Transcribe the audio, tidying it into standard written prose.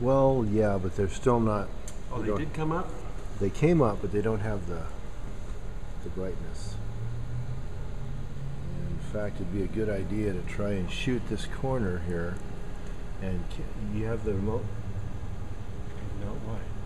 Well, yeah, but they're still not. Oh, they don't- did come up? They came up, but they don't have the brightness. And in fact, it'd be a good idea to try and shoot this corner here. And you have the remote? No, why?